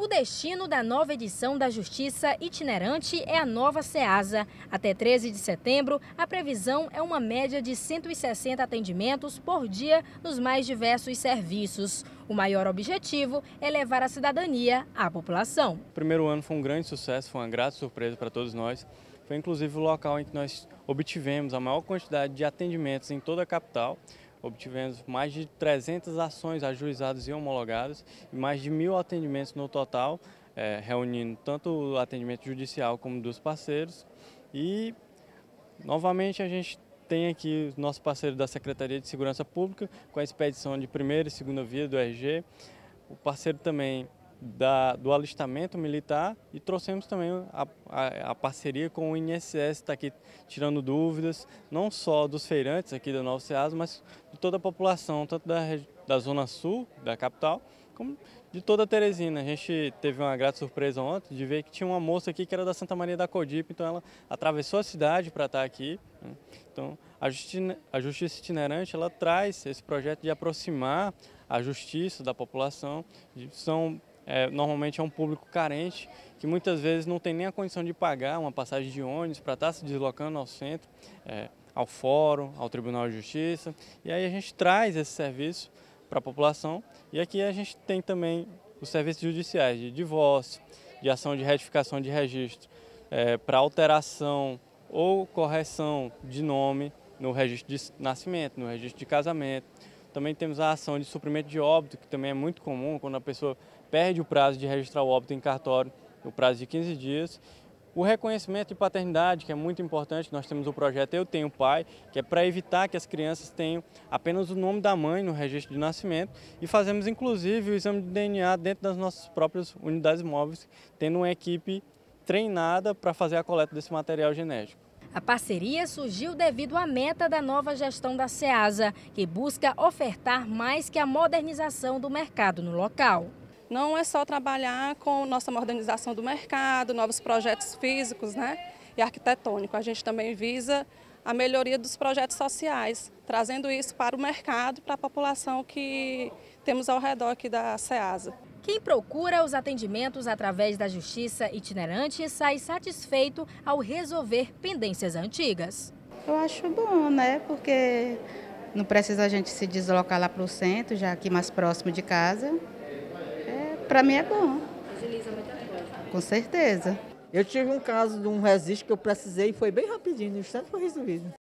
O destino da nova edição da Justiça Itinerante é a nova Ceasa. Até 13 de setembro, a previsão é uma média de 160 atendimentos por dia nos mais diversos serviços. O maior objetivo é levar a cidadania à população. O primeiro ano foi um grande sucesso, foi uma grata surpresa para todos nós. Foi inclusive o local em que nós obtivemos a maior quantidade de atendimentos em toda a capital. Obtivemos mais de 300 ações ajuizadas e homologadas e mais de 1.000 atendimentos no total, reunindo tanto o atendimento judicial como dos parceiros. E, novamente, a gente tem aqui o nosso parceiro da Secretaria de Segurança Pública, com a expedição de primeira e segunda via do RG, o parceiro também do alistamento militar, e trouxemos também a parceria com o INSS, está aqui tirando dúvidas, não só dos feirantes aqui da Nova Ceasa, mas de toda a população, tanto da Zona Sul, da capital, como de toda a Teresina. A gente teve uma grata surpresa ontem de ver que tinha uma moça aqui que era da Santa Maria da Cogipe, então ela atravessou a cidade para estar aqui. Então, a Justiça Itinerante, ela traz esse projeto de aproximar a justiça da população. Normalmente é um público carente, que muitas vezes não tem nem a condição de pagar uma passagem de ônibus para estar se deslocando ao centro, ao fórum, ao Tribunal de Justiça. E aí a gente traz esse serviço para a população, e aqui a gente tem também os serviços judiciais de divórcio, de ação de retificação de registro, para alteração ou correção de nome no registro de nascimento, no registro de casamento. Também temos a ação de suprimento de óbito, que também é muito comum quando a pessoa perde o prazo de registrar o óbito em cartório, o prazo de 15 dias. O reconhecimento de paternidade, que é muito importante, nós temos o projeto Eu Tenho Pai, que é para evitar que as crianças tenham apenas o nome da mãe no registro de nascimento, e fazemos inclusive o exame de DNA dentro das nossas próprias unidades móveis, tendo uma equipe treinada para fazer a coleta desse material genético. A parceria surgiu devido à meta da nova gestão da Ceasa, que busca ofertar mais que a modernização do mercado no local. Não é só trabalhar com nossa modernização do mercado, novos projetos físicos, e arquitetônicos. A gente também visa a melhoria dos projetos sociais, trazendo isso para o mercado, para a população que temos ao redor aqui da Ceasa. Quem procura os atendimentos através da Justiça Itinerante sai satisfeito ao resolver pendências antigas. Eu acho bom, porque não precisa a gente se deslocar lá para o centro, já aqui mais próximo de casa. Para mim é bom. Agiliza muita coisa. Com certeza. Eu tive um caso de um registro que eu precisei e foi bem rapidinho, no instante foi resolvido.